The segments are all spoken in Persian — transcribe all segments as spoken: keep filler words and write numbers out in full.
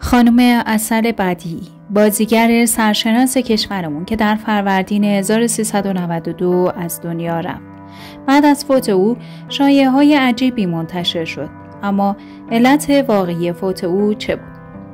خانم عسل بدیعی، بازیگر سرشناس کشورمون که در فروردین هزار و سیصد و نود و دو از دنیا رفت. بعد از فوت او شایعه‌های عجیبی منتشر شد، اما علت واقعی فوت او چه بود؟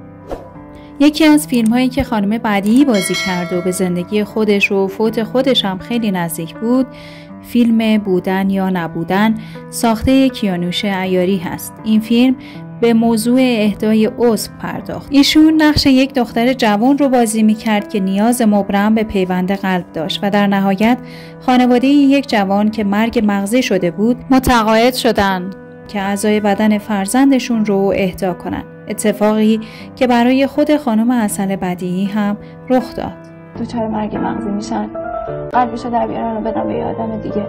یکی از فیلم‌هایی که خانم بدیعی بازی کرد و به زندگی خودش و فوت خودش هم خیلی نزدیک بود، فیلم بودن یا نبودن ساخته کیانوش عیاری هست. این فیلم به موضوع اهدای عضو پرداخت. ایشون نقش یک دختر جوان رو بازی می‌کرد که نیاز مبرم به پیوند قلب داشت و در نهایت خانواده یک جوان که مرگ مغزی شده بود متقاعد شدند که اعضای بدن فرزندشون رو اهدا کنند. اتفاقی که برای خود خانم عسل بدیعی هم رخ داد. دچار مرگ مغزی میشن، قلبشو در بیارن و بدن به یه آدم دیگه.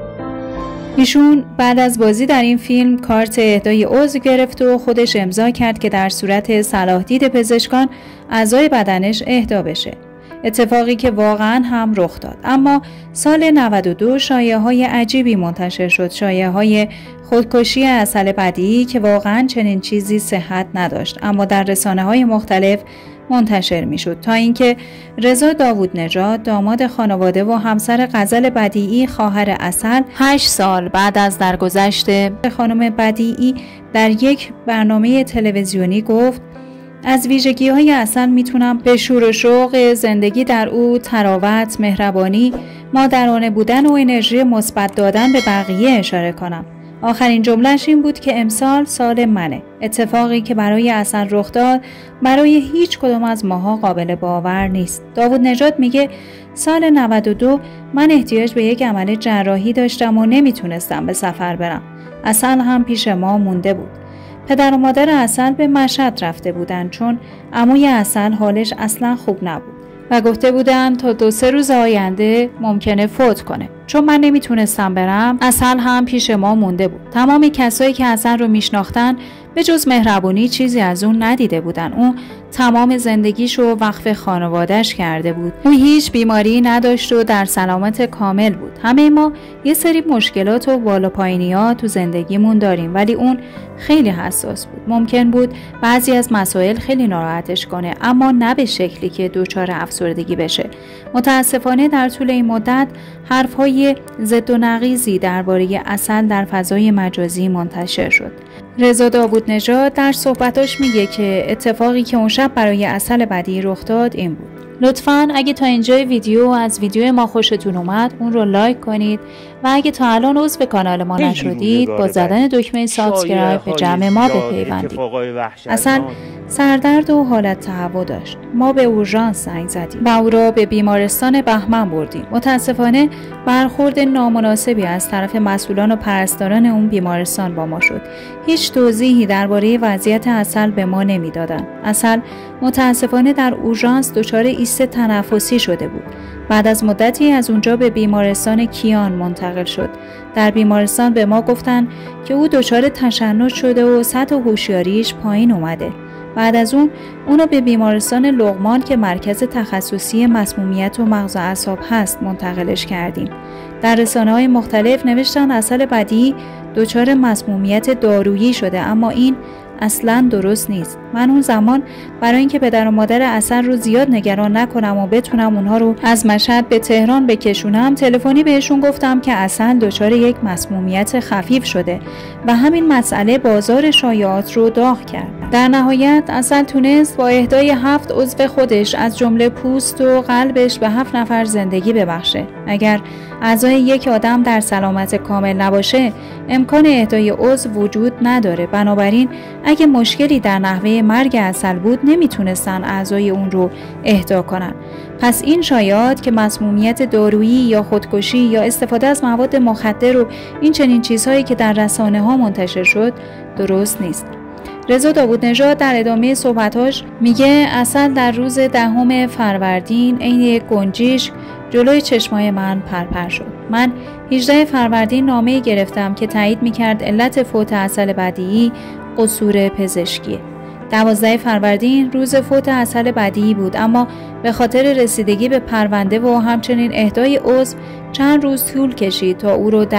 ایشون بعد از بازی در این فیلم کارت اهدای عضو گرفت و خودش امضا کرد که در صورت صلاح دید پزشکان اعضای بدنش اهدا بشه. اتفاقی که واقعا هم رخ داد. اما سال نود و دو شایعه‌های عجیبی منتشر شد، شایعه‌های خودکشی عسل بدیعی که واقعا چنین چیزی صحت نداشت، اما در رسانه‌های مختلف منتشر میشد، تا اینکه رضا داوود نژاد، داماد خانواده و همسر غزل بدیعی خواهر عسل، هشت سال بعد از درگذشت خانم بدیعی در یک برنامه تلویزیونی گفت: از ویژگی‌های عسل میتونم به شور و شوق زندگی در او، تراوت، مهربانی، مادرانه بودن و انرژی مثبت دادن به بقیه اشاره کنم. آخرین جمله‌اش این بود که امسال سال منه. اتفاقی که برای عسل رخ داد برای هیچ کدوم از ماها قابل باور نیست. داوود نژاد میگه سال نود و دو من احتیاج به یک عمل جراحی داشتم و نمیتونستم به سفر برم. عسل هم پیش ما مونده بود. پدر و مادر عسل به مشهد رفته بودن چون عموی عسل حالش اصلا خوب نبود و گفته بودن تا دو سه روز آینده ممکنه فوت کنه. چون من نمیتونستم برم، عسل هم پیش ما مونده بود. تمام کسایی که عسل رو میشناختن به جز مهربونی چیزی از اون ندیده بودن. اون تمام زندگیشو وقف خانواده‌اش کرده بود. اون هیچ بیماری نداشت و در سلامت کامل بود. همه ما یه سری مشکلات و بالا پایینی‌ها تو زندگیمون داریم، ولی اون خیلی حساس بود. ممکن بود بعضی از مسائل خیلی ناراحتش کنه، اما نه به شکلی که دچار افسردگی بشه. متاسفانه در طول این مدت حرف‌های ضد و نقیضی درباره عسل در فضای مجازی منتشر شد. رضا داوود نژاد در صحبتاش میگه که اتفاقی که اون شب برای عسل بدیعی رخ داد این بود. لطفاً اگه تا اینجای ویدیو از ویدیو ما خوشتون اومد اون رو لایک کنید و اگه تا الان عضو کانال ما نشدید با زدن دکمه سابسکرایب به جمع ما بپیوندید. عسل سردرد و حالت تهوع داشت. ما به اورژانس زنگ زدیم و او را به بیمارستان بهمن بردیم. متاسفانه برخورد نامناسبی از طرف مسئولان و پرستاران اون بیمارستان با ما شد. هیچ توضیحی درباره وضعیت عسل به ما نمیدادند. عسل متاسفانه در اورژانس دچار ایست تنفسی شده بود. بعد از مدتی از اونجا به بیمارستان کیان منتقل شد. در بیمارستان به ما گفتن که او دچار تشنج شده و سطح هوشیاریش پایین اومده. بعد از اون اونو به بیمارستان لقمان که مرکز تخصصی مسمومیت و مغز و اعصاب هست منتقلش کردیم. در رسانه‌های مختلف نوشتن عسل بدیعی دچار مسمومیت دارویی شده، اما این اصلاً درست نیست. من اون زمان برای اینکه پدر و مادر عسل رو زیاد نگران نکنم و بتونم اونها رو از مشهد به تهران بکشونم، تلفنی بهشون گفتم که عسل دچار یک مسمومیت خفیف شده و همین مسئله بازار شایعات رو داغ کرد. در نهایت عسل تونست با اهدای هفت عضو خودش از جمله پوست و قلبش به هفت نفر زندگی ببخشه. اگر اعضای یک آدم در سلامت کامل نباشه، امکان اهدای عضو وجود نداره. بنابراین اگه مشکلی در نحوه مرگ عسل بود، نمیتونستن اعضای اون رو اهدا کنن. پس این شایعات که مسمومیت دارویی یا خودکشی یا استفاده از مواد مخدر و این چنین چیزهایی که در رسانه ها منتشر شد درست نیست. رضا داوود نژاد در ادامه صحبتاش میگه عسل در روز دهم فروردین عین یک گنجیش جلوی چشمای من پرپر شد. من هجدهم فروردین نامه‌ای گرفتم که تایید میکرد علت فوت عسل بدیعی قصور پزشکیه. دوازدهم فروردین روز فوت عسل بدیعی بود، اما به خاطر رسیدگی به پرونده و همچنین اهدای عضو چند روز طول کشید تا او رو در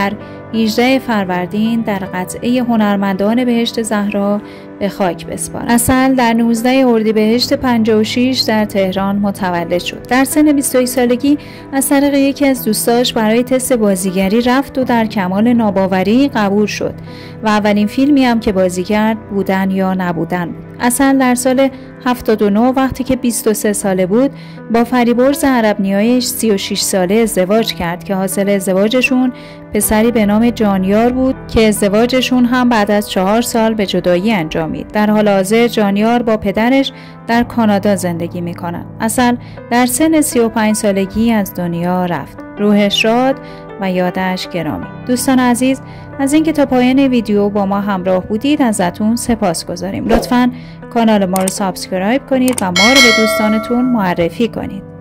هجدهم فروردین در قطعه هنرمندان بهشت زهرا به خاک بسپارد. اصل در نوزدهم اردیبهشت پنجاه و شش در تهران متولد شد. در سن بیست و یک سالگی از طریق یکی از دوستاش برای تست بازیگری رفت و در کمال ناباوری قبول شد و اولین فیلمی هم که بازی کرد بودن یا نبودن بود. اصل در سال هفتاد و نه وقتی که بیست و سه ساله بود با فریبرز عرب‌نیایش سی و شش ساله ازدواج کرد که حاصل ازدواجشون پسری به نام جانیار بود که ازدواجشون هم بعد از چهار سال به جدایی انجامید. در حال حاضر جانیار با پدرش در کانادا زندگی می‌کنند. اصل در سن سی و پنج سالگی از دنیا رفت. روحش شاد و یادش گرامی. دوستان عزیز، از اینکه تا پایان ویدیو با ما همراه بودید ازتون سپاسگزاریم. لطفاً کانال ما رو سابسکرایب کنید و ما رو به دوستانتون معرفی کنید.